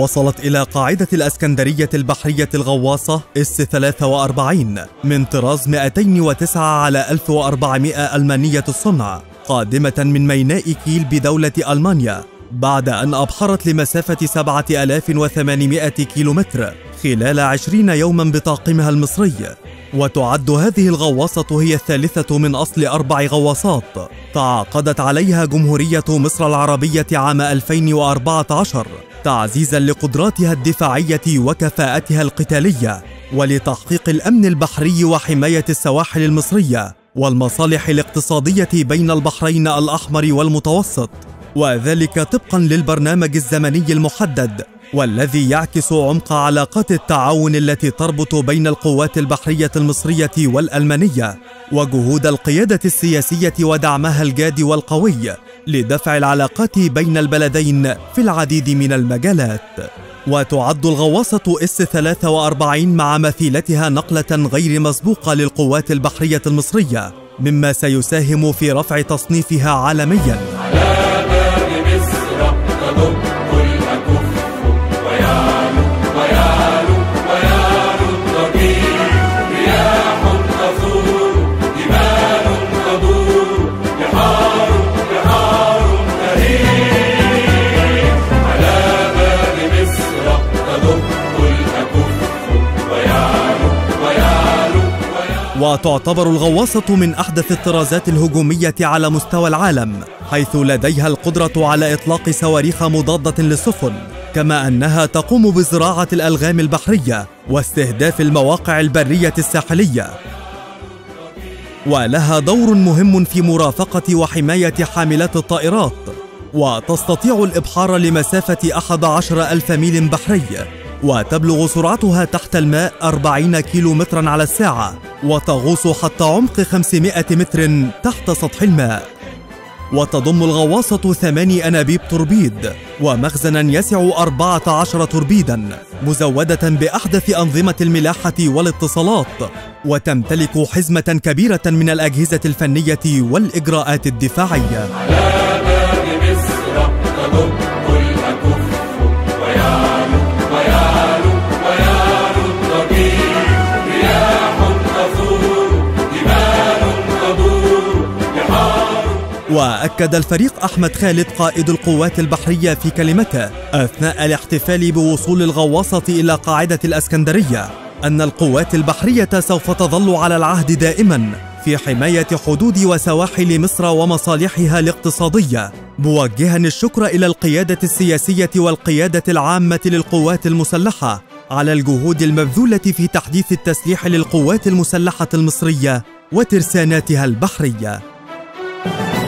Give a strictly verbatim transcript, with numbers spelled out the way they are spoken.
وصلت إلى قاعدة الإسكندرية البحرية الغواصة إس ثلاثة وأربعين من طراز مئتين وتسعة على ألف وأربعمائة ألمانية الصنع، قادمة من ميناء كيل بدولة ألمانيا، بعد أن أبحرت لمسافة سبعة آلاف وثمانمائة كيلومتر خلال عشرين يوما بطاقمها المصري. وتعد هذه الغواصة هي الثالثة من أصل أربع غواصات تعاقدت عليها جمهورية مصر العربية عام ألفين وأربعة عشر تعزيزا لقدراتها الدفاعية وكفاءتها القتالية، ولتحقيق الأمن البحري وحماية السواحل المصرية والمصالح الاقتصادية بين البحرين الأحمر والمتوسط، وذلك طبقا للبرنامج الزمني المحدد والذي يعكس عمق علاقات التعاون التي تربط بين القوات البحرية المصرية والألمانية، وجهود القيادة السياسية ودعمها الجاد والقوي لدفع العلاقات بين البلدين في العديد من المجالات. وتعد الغواصة إس ثلاثة وأربعين مع مثيلتها نقلة غير مسبوقة للقوات البحرية المصرية، مما سيساهم في رفع تصنيفها عالميا. وتعتبر الغواصة من أحدث الطرازات الهجومية على مستوى العالم، حيث لديها القدرة على إطلاق صواريخ مضادة للسفن، كما أنها تقوم بزراعة الألغام البحرية واستهداف المواقع البرية الساحلية، ولها دور مهم في مرافقة وحماية حاملات الطائرات، وتستطيع الإبحار لمسافة أحد عشر ألف ميل بحري، وتبلغ سرعتها تحت الماء أربعين كيلو مترا على الساعة، وتغوص حتى عمق خمسمائة متر تحت سطح الماء. وتضم الغواصة ثماني أنابيب توربيد ومخزنا يسع أربعة عشر توربيدا، مزودة بأحدث أنظمة الملاحة والاتصالات، وتمتلك حزمة كبيرة من الأجهزة الفنية والإجراءات الدفاعية. وأكد الفريق أحمد خالد قائد القوات البحرية في كلمته أثناء الاحتفال بوصول الغواصة إلى قاعدة الإسكندرية أن القوات البحرية سوف تظل على العهد دائما في حماية حدود وسواحل مصر ومصالحها الاقتصادية، موجها الشكر إلى القيادة السياسية والقيادة العامة للقوات المسلحة على الجهود المبذولة في تحديث التسليح للقوات المسلحة المصرية وترساناتها البحرية.